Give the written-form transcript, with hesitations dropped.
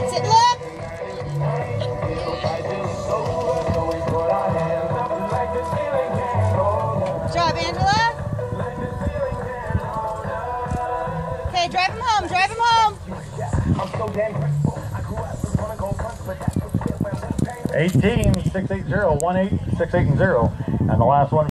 Sit, sit, look. Good job, Angela. Okay, drive him home, drive him home. 18, 680, 18, 6, 8, and 0. And the last one.